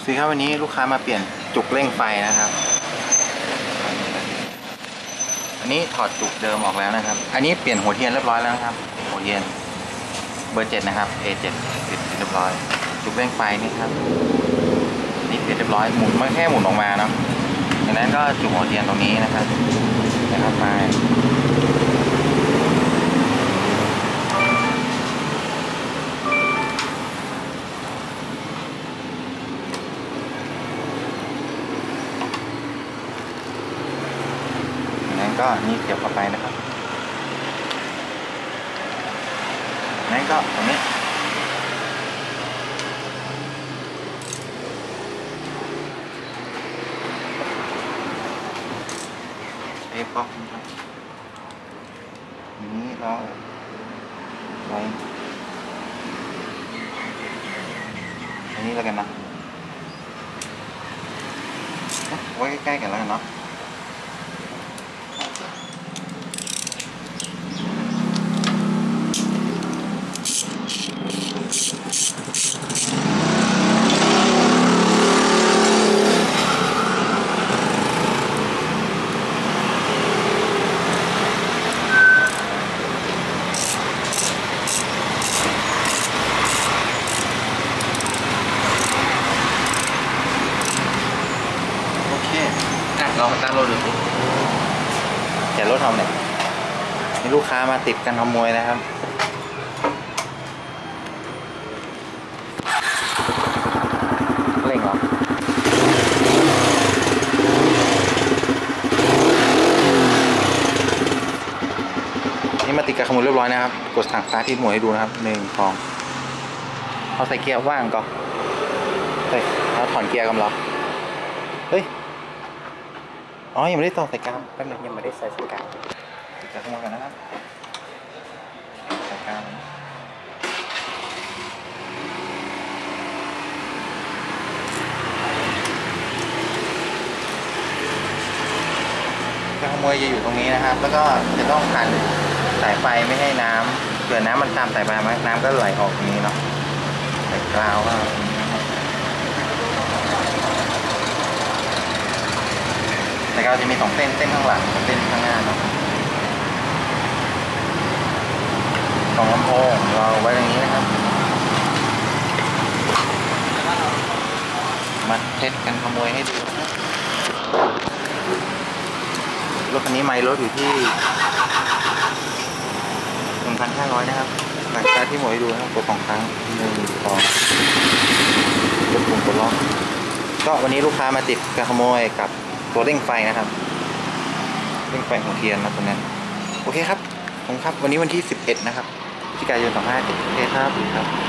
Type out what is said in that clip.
สิครับวันนี้ลูกค้ามาเปลี่ยนจุกเร่งไฟนะครับอันนี้ถอดจุกเดิมออกแล้วนะครับอันนี้เปลี่ยนหัวเทียนเรียบร้อยแล้วนะครับหัวเทียนเบอร์ 7นะครับ A7 ติดเรียบร้อยจุกเร่งไฟนี่ครับนี่เปลี่ยนเรียบร้อยหมุนมาแค่หมุนออกมาเนาะดังนั้นก็จุกหัวเทียนตรงนี้นะครับมาก็นี่เกี่ยวเข้าไปนะครับนั่นก็ตรงนี้เทปก๊อกนะครับนี้เราไว้อันนี้แล้วกันนะไว้ใกล้ๆกันแล้วกันเนาะลองตั้งรถดูสิแกะรถทำเนี่ยมีลูกค้ามาติดกันขโมยนะครับเร่งเหรอนี่มาติดกันขโมยเรียบร้อยนะครับกดสั่งสตาร์ทที่หมวยให้ดูนะครับ1 2เอาใส่เกียร์ว่างก่อนเฮ้ยเอาถอนเกียร์กันเหรอเฮ้ยอ๋อยังไม่ได้ต่อสายกาวแป๊บนึงยังไม่ได้ใส่สายกาวติดกับข้างบนกันนะครับสายกาวการขโมยจะอยู่ตรงนี้นะครับแล้วก็จะต้องผ่านสายไฟไม่ให้น้ำเผื่อน้ำมันตามสายไฟมาน้ำก็ไหลออกตรงนี้เนาะสายกาวก็แต่ก็จะมี2 เส้นข้างหลังกับเส้นข้างหน้าเนาะ2 ลำโพงเราไว้ตรงนี้นะครับมาเทสกันขโมยให้ดูนะรถคันนี้ไมล์รถอยู่ที่ 1,500 นะครับหลังจากที่หมวยให้ดูนะครับกด2 ครั้ง1 2กดปุ่มกดล็อกก็วันนี้ลูกค้ามาติดการขโมยกับตัวเร่งไฟนะครับเร่งไฟหัวเทียนนะตรงนั้นโอเคครับผมครับวันนี้วันที่11นะครับพฤศจิกายน2567โอเคครับ